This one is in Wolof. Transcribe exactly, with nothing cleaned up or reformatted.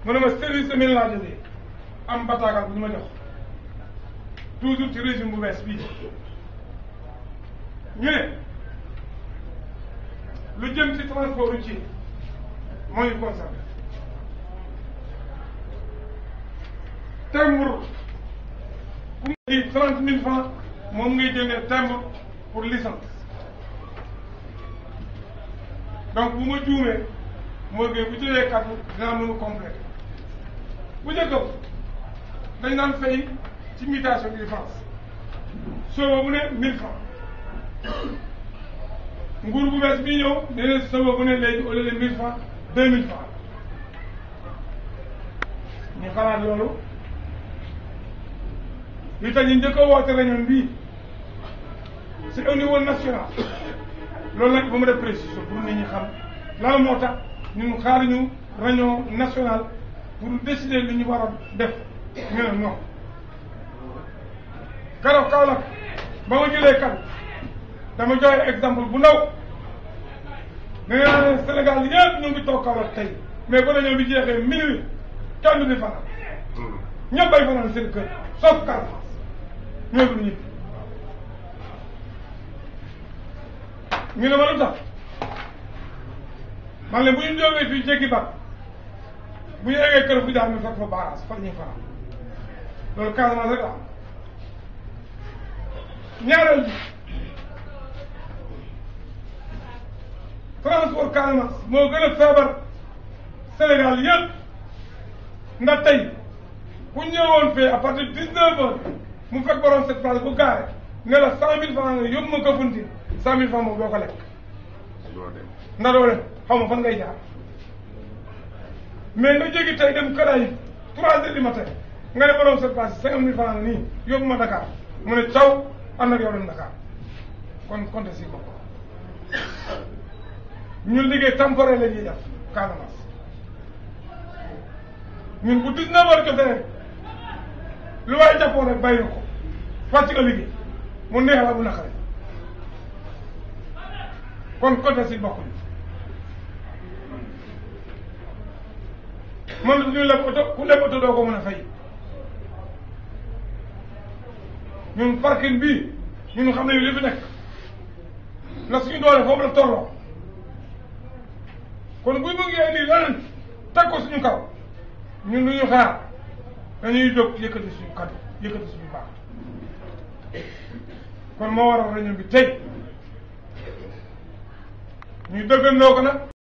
mu ne ma service de mine laa jógee am bataagal bu ñu ma jox toujours ci régime bu bees bii ñu ne lu jëm ci transport routier moo ñu concerné timbre ku di trente mille francs moom ngay jëndee timbre pour licence donc bu ma juumee moo gën bu jëlee kàddu dinaa mën a complété bu njëkkam dañ naan fay ci mutation bi France soo bu ne mille francs nguur bu bees bii ñëw dina soo bu ne léegi au lieu de mille francs deux mille francs ñu xalaat loolu li tax ñu njëkk a woote réunion bii c'est au niveau national loolu nag ba mu def précision pour nit ñi xam lan moo tax ñun xaaruñu réunion nationale pour décider li ñu war a def ñu ne non keroog Kaolack ba ma jëlee kan dama joxe exemple bu ndaw nee naa ne Sénégal yëpp ñu ngi toog Kaolack tey mais ba réunion bi jeexee minuit kenn du ni fanaan ñëpp ay fanaan seen kër sauf Casamance ñoo du ñibbi ñu ne ma lu tax man le bu ñu jógee fii jéggi bat bu ñu eggee kër fu daal ñu fekk fa barrage fa ñuy fanaan loolu Casamance rek la am ñaareel bi transport Casamance moo gën a feebar Sénégal yëpp ndax tey bu ñëwoon fee à partir de dix-neuf heures mu fekk borom cette place bu gaare ne la cent mille francs nga yóbbu ma ko funti cent mille francs moom doo ko lekk ndax doo dem xaw ma fan ngay jaar mais nga jógi tey dem Karayi trois heures du matin nga ne borom cette place cinquante mille francs nga nii yóbbu ma Dakar mu ne caw ànd ak yow dem Dakar kon compte si bopp ñun liggéey temporaire la ñuy def Casamance ñun bu dix-neuf heures jotee lu waay jàppoon rek bàyyi ko fàcc nga liggéey mu neex la bu naqare kon côté si bokk man ñu leb oto ku leb oto doo ko mën a fay ñun parking bii ñun xam nañu li fi nekk na suñu doole foofu la tolloo kon buy bëggee indi leneen teg ko suñu kaw ñun lu ñu xaar dañuy jóg yëkkati suñu kaddu yëkkati suñu baax kon moo waral réunion bi tey ñu dëggandoo ko nag